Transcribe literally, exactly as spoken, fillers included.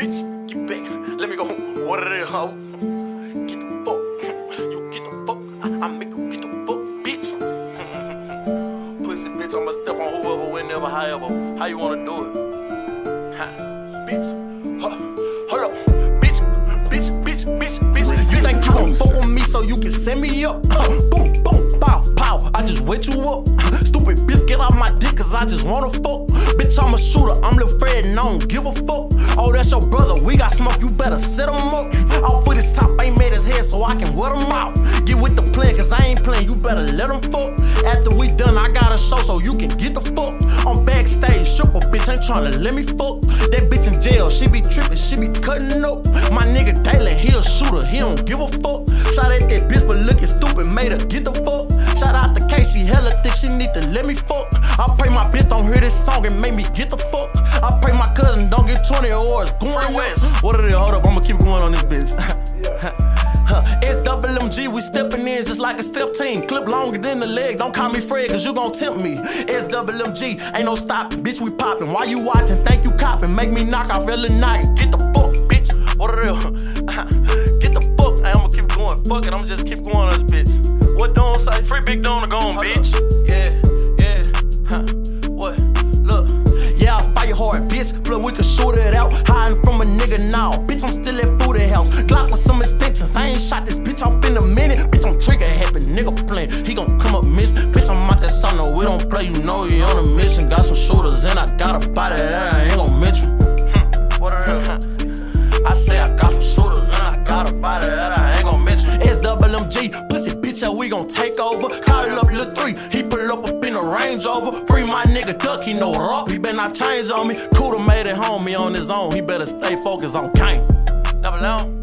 bitch, get back. Let me go. What it is, hoe? Get the fuck. You get the fuck. I, I make you get the fuck, bitch. Pussy bitch, I'ma step on whoever, whenever, however. How you wanna do it? Ha, bitch. Huh. Hold up. Bitch, bitch, bitch, bitch, bitch. You think you gon' fuck with me so you can send me up? Uh, boom, boom, pow, pow. I just wet you up. Stupid bitch, get off my dick, cause I just wanna fuck. Bitch, I'm a shooter, I'm Lil Fred and I don't give a fuck. Oh, that's your brother, we got smoke, you better set him up. Off with his top, ain't made his head so I can wet him out. Get with the plan, cause I ain't playing, you better let him fuck. After we done, I got a show so you can get the fuck. I'm backstage, stripper bitch, ain't tryna let me fuck. That bitch in jail, she be trippin', she be cutting up. My nigga Dalen, he a shooter, he don't give a fuck. Shot at that bitch for looking stupid, made her get the fuck. Shout out to K, she hella thick, she need to let me fuck. I pray my bitch don't hear this song and make me get the fuck. I pray my cousin don't get twenty awards going west. What are they? Hold up, I'ma keep going on this bitch. It's double M G, we stepping in just like a step team. Clip longer than the leg, don't call me Fred cause you gon' tempt me. It's double M G, ain't no stopping, bitch, we poppin'. While you watching, think you copping, make me knock off Ellen Noggin. Get the fuck, bitch, what are they? Get the fuck, hey, I'ma keep going, fuck it, I'ma just keep going on this bitch. What Don say? Free Big Don to go on, bitch. Yeah, yeah, huh, what, look. Yeah, I fire hard, bitch, plus we can shoot it out. Hiding from a nigga now, bitch, I'm still at Foodie House. Glock with some extensions, I ain't shot this bitch off in a minute. Bitch, I'm trigger happy, nigga playin', he gon' come up miss. Bitch, I'm out that song, no, we don't play, you know you on a mission. Got some shooters and I got a body that I ain't gon' mention. Hmm, what are they? I say I got some shooters and I got a body that I ain't gon' mention. It's double M G, pussy bitch, yeah, we gon' take over. Call up Lil three, he pull up up in a Range Rover. Free my nigga Duck, he know her up, he better not change on me. Kuda made it home, he on his own, he better stay focused on Kane. Double M.